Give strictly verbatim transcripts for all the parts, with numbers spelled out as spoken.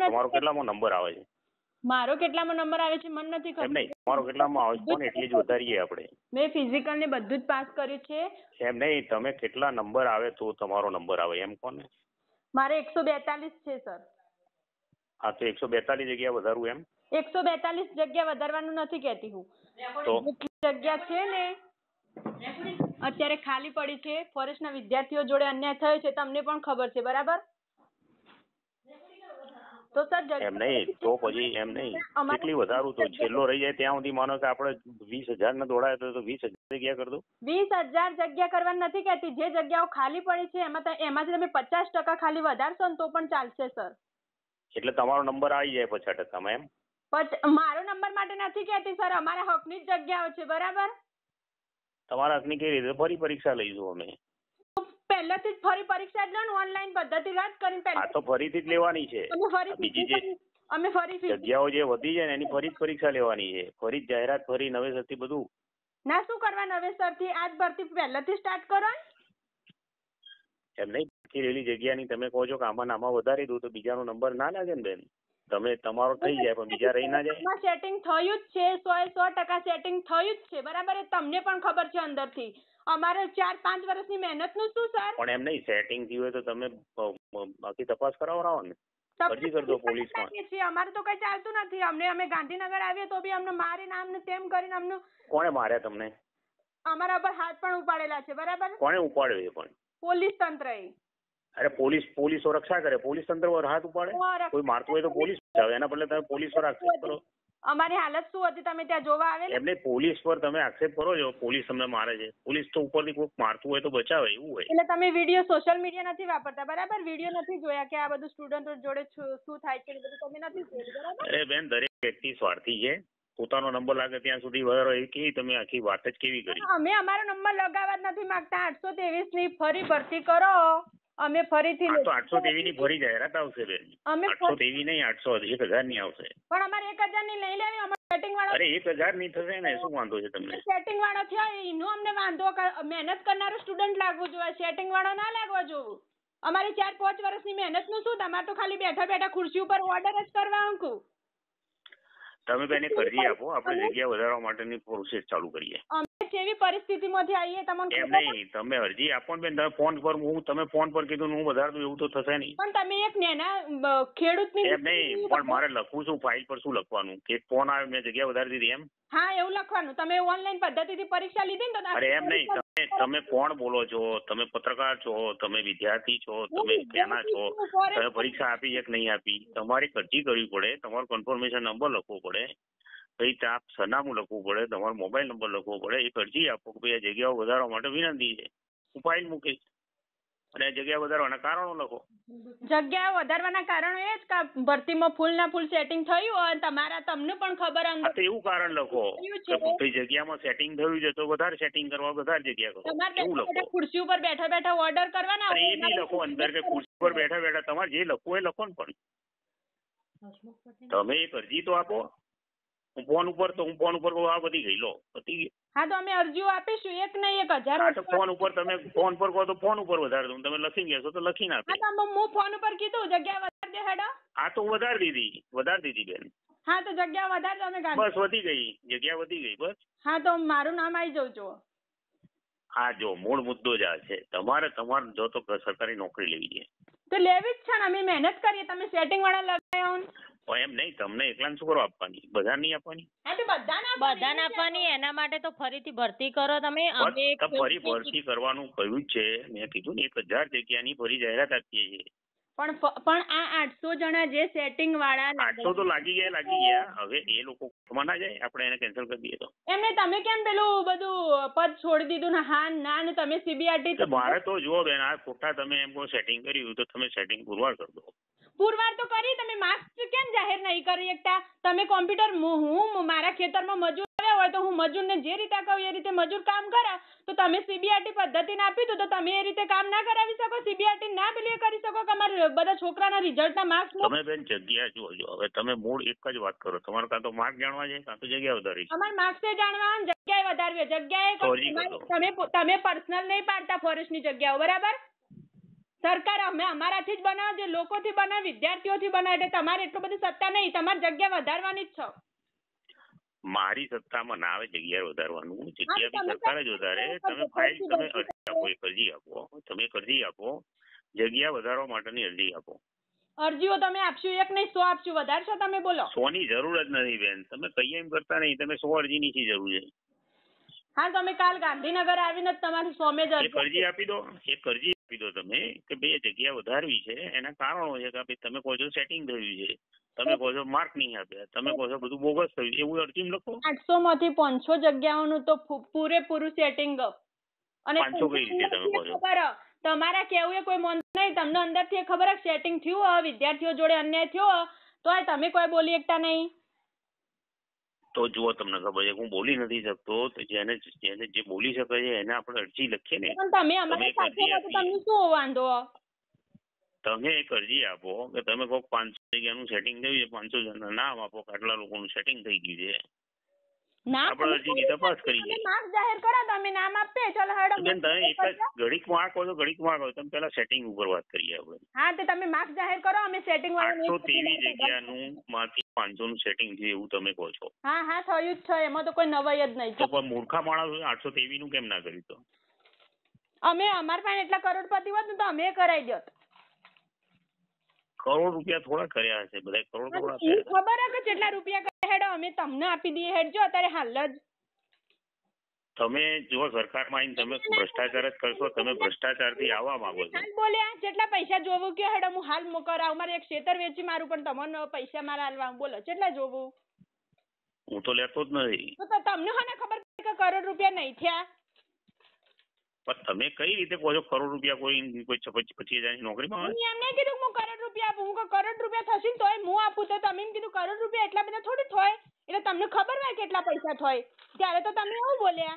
નથી. તમારો કેટલામો નંબર આવે છે? મારો કેટલામો નંબર આવે છે મને નથી ખબર. એમ નહીં, તમારો કેટલામાં આવે છે એટલી જ વધારીએ આપણે. મેં ફિઝિકલ ને બધું જ પાસ કર્યું છે. એમ નહીં, તમે કેટલા નંબર આવે તો તમારો નંબર આવે એમ કોને? મારે એકસો બેતાલીસ છે સર. હા તો એકસો બેતાલીસ જગ્યા વધારવું એમ? એકસો બેતાલીસ જગ્યા વધારવાનું નથી કહેતી હું. તો જેટલી જગ્યા છે ને અત્યારે ખાલી પડી છે, ફોરેસ્ટના વિદ્યાર્થીઓ જોડે અન્યાય થયો છે, તમને પણ ખબર છે બરાબર? તો સર એમ નહીં, તો પછી એમ નહીં, કેટલી વધારું તો છેલ્લો રહી જાય ત્યાં સુધી માનો કે આપણે વીસ હજાર ને દોડાય તો વીસ હજાર જગ્યા કરી દો. વીસ હજાર જગ્યા કરવાની નથી કહેતી, જે જગ્યાઓ ખાલી પડી છે એમાં એમાંથી તમે પચાસ ટકા ખાલી વધારશો ને તો પણ ચાલશે સર. એટલે તમારો નંબર આવી જાય પચાસ ટકામાં એમ? મારો નંબર માટે નથી કહેતી સર, અમારા હકની જ જગ્યાઓ છે બરાબર? તમારા હકની કેવી રીતે? ફરી પરીક્ષા લઈશું અમે. પહેલેથી જ ફરી પરીક્ષા જ લો ને, ઓનલાઈન પદ્ધતિ રદ કરીને પહેલા. આ તો ફરીથી જ લેવાની છે. બીજી જે અમે ફરી જગ્યાઓ જે વધી જાય ને એની ફરી જ પરીક્ષા લેવાની છે, ફરી જ જાહેરાત, ફરી નવેસરથી બધું. ના શું કરવા નવેસરથી? આજ ભરતી પહેલેથી સ્ટાર્ટ કરો ને. એમ નહીં, બાકી રહેલી જગ્યાની તમે કહો છો કે આમાં આમાં વધારી દઉં તો બીજાનો નંબર ના લાગે ને બેન. તમે તમારો થઈ જાય પણ બીજા રહી ના જાય. સેટિંગ થયું જ છે, સો એ સો ટકા સેટિંગ થયું જ છે બરાબર? એ તમને પણ ખબર છે અંદરથી. અમારે ચાર પાંચ વર્ષની મહેનત નું શું સર? પણ એમ નહીં, સેટિંગ થયું હોય તો તમે બાકી તપાસ કરાવો ને, અરજી કરી દો પોલીસમાં. અમારે તો કઈ ચાલતું નથી. અમને અમે ગાંધીનગર આવીએ તો બી અમને મારીને આમને તેમ કરીને અમને. કોણે માર્યા તમને? અમારા પર હાથ પણ ઉપાડેલા છે બરાબર? કોણે ઉપાડ્યો? એ પણ પોલીસ તંત્ર. અરે પોલીસ પોલીસો રક્ષા કરે, પોલીસ તંત્ર પર હાથ ઉપાડે? કોઈ મારતું હોય તો પોલીસ આવે, એના બદલે તમે પોલીસ પર આક્ષેપ કરો. અમારી હાલત શું હતી તમે ત્યાં જોવા આવેલા? એમને પોલીસ પર તમે આક્ષેપ કરો છો, પોલીસ તમને મારે છે. પોલીસ તો ઉપરથી કોઈ મારતું હોય તો બચાવે એવું હોય. એટલે તમે વિડીયો સોશિયલ મીડિયા નથી વાપરતા બરાબર? વિડીયો નથી જોયા કે આ બધું સ્ટુડન્ટો જોડે શું થાય છે બધું તમે નથી જોયું બરાબર? અરે બેન, દરેક વ્યક્તિ સ્વાર્થી છે. પોતાનો નંબર લાગે ત્યાં સુધી વધારો એ કેવી તમે આખી વાત જ કેવી કરી? અમે અમારો નંબર લગાવવા જ નથી માંગતા. આઠસો ત્રેવીસ ની ફરી ભરતી કરો. અમે ફરીથી આઠસો તેવી ની ફરી જાહેરાત આવશે બેન. આઠસો તેવી નહીં, આઠસો એક હજાર ની આવશે. પણ અમારે એક હજાર ની લઈ લેવી. અમારે સેટિંગ વાળો. અરે એક હજાર ની થશે ને, શું વાંધો છે તમને? સેટિંગ વાળો થયો એનો અમને વાંધો. મહેનત કરનારો સ્ટુડન્ટ લાગવું જોઈએ, સેટિંગ વાળો ના લાગવો જોઈએ. અમારી ચાર પાંચ વર્ષની મહેનત નું શું? તમારે તો ખાલી બેઠા બેઠા ખુરશી ઉપર ઓર્ડર જ કરવા અંકુ. તમે બેન એક અરજી આપો, આપણે જગ્યા વધારવા માટેની પ્રોસેસ ચાલુ કરીએ. અમે કેવી પરિસ્થિતિમાંથી આવીએ તમને એમ નહીં, તમે અરજી આપો ને બેન. તમે ફોન પર હું તમે ફોન પર કીધું હું વધાર દઉં એવું તો થશે નહીં. પણ તમે એક નાના ખેડૂતની. એમ નહીં, પણ મારે લખવું છું ફાઇલ પર શું લખવાનું કે ફોન આવે મેં જગ્યા વધારી દીધી એમ? હા એવું લખવાનું. તમે ઓનલાઈન પદ્ધતિથી પરીક્ષા લીધી ને તો. અરે એમ નહીં, તમે તમે કોણ બોલો છો? તમે પત્રકાર છો, તમે વિદ્યાર્થી છો, તમે ક્યાંના છો? તમે પરીક્ષા આપી છે કે નહીં આપી? તમારે અરજી કરવી પડે, તમારો કન્ફર્મેશન નંબર લખવો પડે, કઈ આપ સરનામું લખવું પડે, તમારો મોબાઈલ નંબર લખવો પડે, એક અરજી આપો કે ભાઈ આ જગ્યાઓ વધારવા માટે વિનંતી છે, હું ફાઇલ મૂકીશ અને આ જગ્યા વધારવાના કારણો લખો. જગ્યાઓ વધારવાના કારણો એ જ કે ભરતીમાં ફૂલ ના ફૂલ સેટિંગ થયું હોય તમારા, તમને પણ ખબર અંદર. તો એવું કારણ લખો કે ભાઈ જગ્યામાં સેટિંગ થયું છે તો વધારે સેટિંગ કરવા વધારે જગ્યા કરો, એવું લખો. ખુરશી ઉપર બેઠા બેઠા ઓર્ડર કરવાના એ બી લખો અંદર કે ખુરશી ઉપર બેઠા બેઠા તમારે જે લખવું એ લખો ને. પણ તમે એક અરજી તો આપો. હું ફોન ઉપર તો હું ફોન ઉપર આ બધી ગઈ લો પતી ગઈ. હા તો અમે અરજીઓ આપીશું, એક નહીં એક હજાર. હા તો ફોન ઉપર તમે ફોન પર કહો તો ફોન ઉપર વધારે દઉં, તમે લખી ગયા છો તો લખીને આપે. હા તો હું ફોન ઉપર કીધું જગ્યા વધારી દે હેડો. હા તો વધારી દીધી, વધારી દીધી બેન. હા તો જગ્યા વધારે દો. અમે બસ વધી ગઈ, જગ્યા વધી ગઈ બસ. હા તો મારું નામ આવી જવું જો. હા જો મૂળ મુદ્દો જ આ છે, તમારે તમારે જો તો સરકારી નોકરી લેવી છે તો લેવી જ છે ને. અમે મહેનત કરીએ, તમે સેટિંગ વાળા લગાવ્યો એમ નહીં. તમને એકલા શું કરો આપવાની? બધા નહીં આપવાની? હા તો બધાને બધાને આપવાની. એના માટે તો ફરીથી ભરતી કરો તમે. ફરી ભરતી કરવાનું કહ્યું છે મેં, કીધું ને એક હજાર જગ્યાની ફરી જાહેરાત આપીએ છીએ. પણ પણ આ આઠસો જણા જે સેટિંગ વાળા આઠસો તો લાગી ગયા લાગી ગયા હવે એ લોકો માં ના જાય, આપણે એને કેન્સલ કરી દઈએ તો. એમને તમે કેમ પેલું બધું પદ છોડી દીધું ને? હા ના ને તમે સીબીઆરટી. મારે તો જુઓ બેન, આ ખોટા તમે એમ કહો સેટિંગ કર્યું તો તમે સેટિંગ પુરવાર કરી દો. પુરવાર તો કરી, તમે માર્ક્સ કેમ જાહેર નહીં કરી શકતા? તમે કોમ્પ્યુટર હું મારા ખેતરમાં મજૂર આવ્યા હોય તો હું મજૂરને જે રીતે કહું એ રીતે મજૂર કામ કરે, તો તમે સીબીઆરટી પદ્ધતિને આપી દો તો તમે એ રીતે કામ ના કરાવી શકો? સીબીઆરટી ના પેલી કરી શકો કે અમારા બધા છોકરાના રિઝલ્ટના માર્ક્સ. તમે બેન જગ્યા જોજો, હવે તમે મૂળ એક જ વાત કરો, તમારે કાં તો માર્ક જાણવા છે કાં તો જગ્યા વધારી. અમારે માર્ક્સ જાણવા, જગ્યાએ વધારવી. જગ્યાએ તમે તમે પર્સનલ નહીં પાડતા ફોરેસ્ટની જગ્યાઓ બરાબર? સરકાર અમે અમારાથી જ બનાવે, જે લોકોથી બનાવે, વિદ્યાર્થીઓથી બનાવે. એટલે તમારે એટલું બધું સત્તા નહીં, તમારી જગ્યા વધારવાની જ છે. મારી સત્તામાં ના આવે જગ્યા વધારવાનું, જગ્યા બી સરકાર જ વધારે. તમે ફાઇલ તમે અરજી આપો, એક અરજી આપો, તમે એક અરજી આપો, જગ્યા વધારવા માટેની અરજી આપો. અરજીઓ તમે આપશો એક નહીં સો આપશો, વધારશો તમે? બોલો. સો ની જરૂર જ નથી બેન, તમે કઈ એમ કરતા નહીં, તમે સો અરજીની શી જરૂર છે? હા, તમે કાલ ગાંધીનગર આવીને તમારી સોમે જ એક અરજી આપી દો, એક અરજી આપી દો તમે કે ભાઈ જગ્યા વધારવી છે, એના કારણો છે કે ભાઈ તમે કહો છો સેટિંગ થયું છે, તમે કહો છો માર્ક નહીં આપ્યા, તમે કહો છો બધું બોગસ થયું, એવું અરજી લખો. આઠસો માંથી પાંચસો જગ્યાઓનું તો પૂરેપૂરું સેટિંગ. અને પાંચસો કઈ રીતે તમે કહો છો? તમારા કેવું એ કોઈ મન નહીં, તમને અંદરથી ખબર સેટિંગ થયું, વિદ્યાર્થીઓ જોડે અન્યાય થયો, તો તમે કોઈ બોલી એકતા નહીં. તો જુઓ તમને ખબર છે હું બોલી નથી શકતો, તો જેને જેને જે બોલી શકે છે એને આપણે અરજી લખીએ ને. પણ તમે અમારી સાથે તો તમને શું વાંધો? તમે એક અરજી આપો કે તમે કહો પાંચસો જગ્યાનું સેટિંગ થયું છે, પાંચસો જણના નામ આપો, આટલા લોકોનું સેટિંગ થઈ ગયું છે, આપણે અરજીની તપાસ કરીએ. નામ જાહેર કરો, તમે નામ આપે, ચાલો હેડો. બેન તમે એક જ ઘડીકમાં આ કહો છો, ઘડીકમાં કહો, તમે પેલા સેટિંગ ઉપર વાત કરીએ આપણે. હા, તે તમે માર્ક્સ જાહેર કરો, અમે સેટિંગ આઠસો ત્રેવીસ જગ્યાનું માંથી પાંચસો નું સેટિંગ થયું એવું તમે કહો છો. હા હા, થયું જ છે, એમાં તો કોઈ નવાઈ જ નહીં. તો પણ મૂર્ખા માણસ આઠસો ત્રેવીસ નું કેમ ના કર્યું? તો અમે અમારા પાસે એટલા કરોડપતિ હોત ને તો અમે કરાવી દોત. કરોડ રૂપિયા થોડા કર્યા હશે, બધા કરોડ થોડા ખબર હે કે કેટલા રૂપિયા કર્યા? હેડો અમે તમને આપી દઈએ. હેડજો અત્યારે હાલ જ. તમે જો સરકારમાં આવીને તમે ભ્રષ્ટાચાર જ કરશો, તમે ભ્રષ્ટાચાર થી આવવા માંગો છો. બોલ્યા કેટલા પૈસા જોવું કે હેડો હું હાલ કરાવું, મારે એક ખેતર વેચી મારું, પણ તમને પૈસા મારા હાલવા બોલો કેટલા જોવું? હું તો લેતો જ નથી. તો તમને મને ખબર કે કરોડ રૂપિયા નહીં થયા? પણ તમે કઈ રીતે કહો છો કરોડ રૂપિયા કોઈ કોઈ પચીસ હજાર ની નોકરીમાં આવે? એમ નહીં કીધું હું કરોડ રૂપિયા આપું, હું કરોડ રૂપિયા થશે ને તોય હું આપું, તો તમે એમ કીધું કરોડ રૂપિયા એટલા બધા થોડી થાય, એટલે તમને ખબર હોય કેટલા પૈસા થાય, ત્યારે તો તમે એવું બોલ્યા.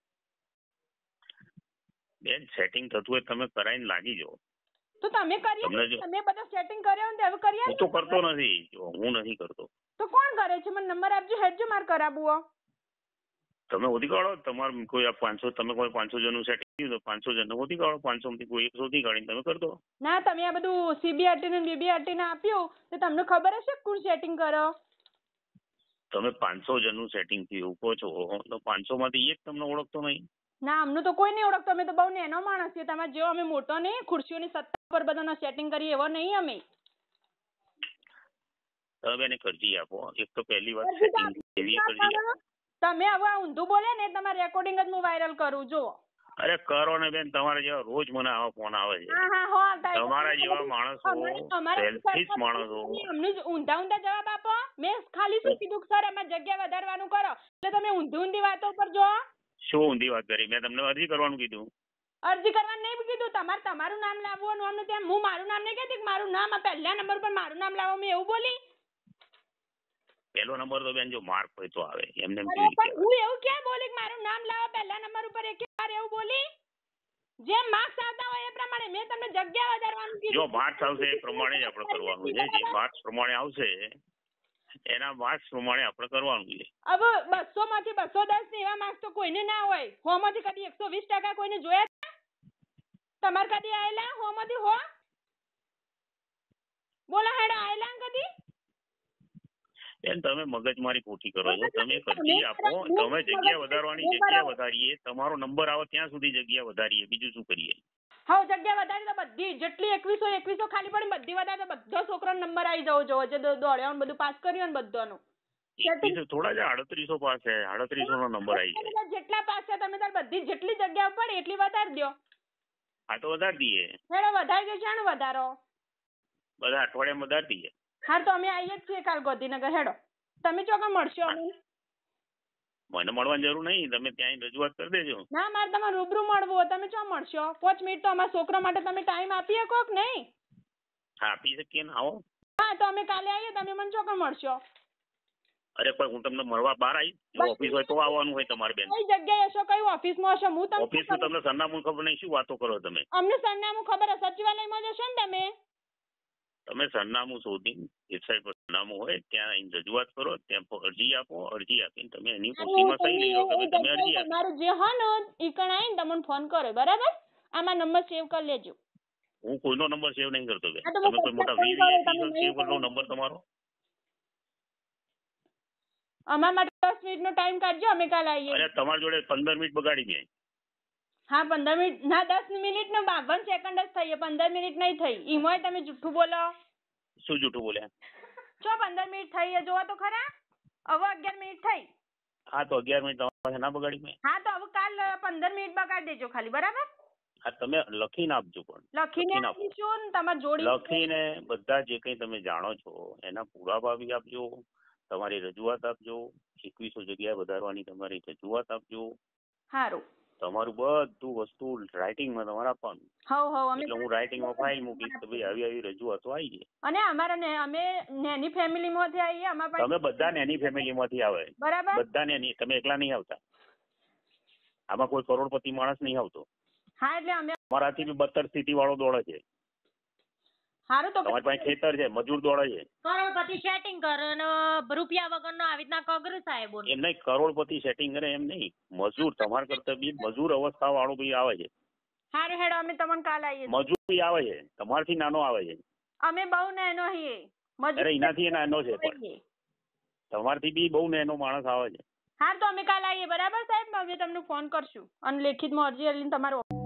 બેન સેટિંગ થતું હોય તમે કરાઈને લાગી જાઓ. તો તમે કરીએ, તમે બધા સેટિંગ કર્યો ને હવે કરીએ. હું તો કરતો નથી, જો હું નથી કરતો. તો કોણ કરે છે? મને નંબર આપજો, હેડજો મારે કરાવવું. તમે ઓધી કાઢો, તમારે કોઈ પાંચસો, તમે કોઈ પાંચસો જણનું સેટિંગ થયું તો પાંચસો જણ ઓધી કાઢો, પાંચસો માંથી કોઈ એકસો થી કાઢીને તમે કરી દો. ના, તમે આ બધું સીબીઆરટી ને બીબીઆરટી ને આપ્યું તો તમને ખબર હશે કોણ સેટિંગ કરો? તમે પાંચસો જણનું સેટિંગ થયું કહો છો, તો પાંચસો માંથી એક તમને ઓળખતો નહીં? ના, અમને તો કોઈ નહીં ઓળખતો, અમે તો બહુ નેનો માણસ છીએ, તમારે જેવો અમે મોટો નહીં, ખુરશીઓની સત્તા પર બધાનો સેટિંગ કરીએ એવો નહીં અમે. તમે એને અરજી આપો, એક તો પહેલી વાત સેટિંગ એવી અરજી આપો. તમે હવે ઊંધું બોલે ને તમારે રેકોર્ડિંગ જ હું વાયરલ કરું જો. અરે કરો ને બેન, તમારા જેવા રોજ મને આવા ફોન આવે છે. તમારા જેવા માણસો, સેલ્ફિશ માણસો અમને ઊંધા ઊંધા જવાબ આપો. મેં ખાલી શું કીધું સર અમારે જગ્યા વધારવાનું કરો, એટલે તમે ઊંધી ઊંધી વાતો પર જો. શું ઊંધી વાત કરી? મેં તમને અરજી કરવાનું કીધું. અરજી કરવાનું નહીં કીધું, તમારે તમારું નામ લાવવાનું. અમને ત્યાં હું મારું નામ નહીં કહેતી, મારું નામ પહેલા નંબર પર મારું નામ લાવો, મેં એવું બોલી? પહેલો નંબર તો બેન જો માર્ક હોય તો આવે, એમને હું એવું ક્યાં બોલી મારું નામ લાવો પહેલા નંબર ઉપર? એક વાર એવું બોલી? જે માર્ક્સ આવતા હોય એ પ્રમાણે મેં તમને જગ્યા વધારવાનું કીધું. જો માર્ક્સ આવશે એ પ્રમાણે જ આપણે કરવાનું છે, જે માર્ક્સ પ્રમાણે આવશે એના માર્ક્સ પ્રમાણે આપણે કરવાનું છે. હવે બસો માંથી બસો દસ ને એવા માર્ક્સ તો કોઈને ના હોય. સો માંથી કદી એકસો વીસ ટકા કોઈને જોયા? તમારે કદી આયેલા સો માંથી હો? બોલો હેડો, આયેલા કદી? બેન તમે મગજમારી ખોટી કરો છો. તમે એક અરજી આપો, તમે જગ્યા વધારવાની જગ્યા વધારીએ, તમારો નંબર આવે ત્યાં સુધી જગ્યા વધારીએ, બીજું શું કરીએ? હા, જગ્યા વધારી તો બધી જેટલી એકવીસો એકવીસો ખાલી પડી બધી વધારે, તો બધો છોકરાનો નંબર આવી જવો જોવો, જે દોડ્યા બધું પાસ કર્યું ને બધાનું. થોડા જ આડત્રીસો પાસ છે, આડત્રીસો નો નંબર આવી જાય. જેટલા પાસ છે તમે તાર બધી જેટલી જગ્યા પડે એટલી વધારી દો. હા તો વધારી દઈએ. હેડો વધારી દે, શાનું વધારો? બધા અઠવાડિયામાં વધારી દઈએ. હા તો અમે આવીએ જ છીએ કાલ ગાંધીનગર. હેડો, તમે ચોક્કસ મળશો અમને? મને મળવાની જરૂર નહીં, તમે ત્યાં રજૂઆત કરી દેજો. ના, મારે તમારે રૂબરૂ મળવું. તમે ચો મળશો? પાંચ મિનિટ તો અમારા છોકરા માટે તમે ટાઈમ આપી શકો કે નહીં? હા આપી શકીએ ને, આવો. હા તો અમે કાલે આવીએ, તમે મને ચોક્કસ મળશો. અરે પણ હું તમને મળવા બહાર આવી, ઓફિસ હોય તો આવવાનું હોય તમારે બેન. કઈ જગ્યાએ હશો, કઈ ઓફિસમાં હશો? હું તમને ઓફિસનું તમને સરનામું ખબર નહીં, શું વાતો કરો તમે? અમને સરનામું ખબર હે, સચિવાલયમાં જશો ને તમે? તમે સરનામું શોધી વેબસાઇટ પર સરનામું હોય ત્યાં આવીને રજૂઆત કરો, ત્યાં અરજી આપો, અરજી આપીને તમે એની ઉપર સીમા સહી લઈ લો કે તમે અરજી આપી. તમારું જે હોય ને ઈ કણ આવીને તમને ફોન કરો, બરાબર? આમાં નંબર સેવ કરી લેજો. હું કોઈનો નંબર સેવ નહીં કરતો બેન. હા, તો તમે હું કોઈ મોટા ફોન કરું, વીવીઆઈપી તમે સેવ નહીં કરી લો કરો. નંબર તમારો. અમારા માટે દસ મિનિટનો ટાઈમ કાઢજો, અમે કાલે આવીએ. અરે તમારી જોડે પંદર મિનિટ બગાડી મેં. હા, પંદર મિનિટ ના દસ મિનિટ ને બાવન સેકન્ડ જ થઈ, પંદર મિનિટ નહીં થઈ. ઈમોય તમે જુઠ્ઠું બોલો. શું જૂઠું બોલ્યા? ચો પંદર મિનિટ થઈ એ જોવો તો ખરા. હવે અગિયાર મિનિટ થઈ. હા, તો અગિયાર મિનિટ તમારી પાસે ના બગાડી મેં. હા, તો હવે કાલ પંદર મિનિટ બગાડી દેજો ખાલી, બરાબર? હા, તમે લખીને આપજો પણ. લખીને આપીશું ને તમારે જોડી લખીને બધા જે કંઈ તમે જાણો છો એના પુરાવા બી આપજો, તમારી રજૂઆત આપજો, એકવીસો જગ્યાએ વધારવાની તમારી રજૂઆત આપજો. સારું. તમારું બધું વસ્તુ રાઇટિંગમાં તમારે આપવાનું. હવ હવ અમે એટલે હું રાઇટિંગમાં ફાઇલ મૂકીશ કે ભાઈ આવી આવી રજૂઆતો આવી છે. અને અમારા ને અમે નેની ફેમિલીમાંથી આવીએ, અમારા પાસે તમે બધા નેની ફેમિલીમાંથી આવે, બરાબર? બધા નેની, તમે એકલા નહીં આવતા. આમાં કોઈ કરોડપતિ માણસ નહીં આવતો. હા, એટલે અમે તમારાથી બી બત્તર સ્થિતિ વાળો દોડે છે. સારું, તો તમારી પાસે ખેતર છે, મજૂર દોડે છે. કરોડપતિ સેટિંગ કરે ને રૂપિયા વગરનો આવી રીતના કગર સાહેબો એમ નહીં, કરોડપતિ સેટિંગ કરે એમ નહીં, મજૂર તમારા કરતા બી મજૂર અવસ્થા વાળો બી આવે છે. સારું હેડો, અમે તમને કાલ આવીએ. મજૂર બી આવે છે, તમારથી નાનો આવે છે. અમે બહુ નાનો છીએ. અરે એનાથી એ નાનો છે, પણ તમારથી બી બહુ નાનો માણસ આવે છે. હા, તો અમે કાલ આવીએ, બરાબર સાહેબ? હવે તમને ફોન કરશું અને લેખિતમાં અરજી આલીને તમારો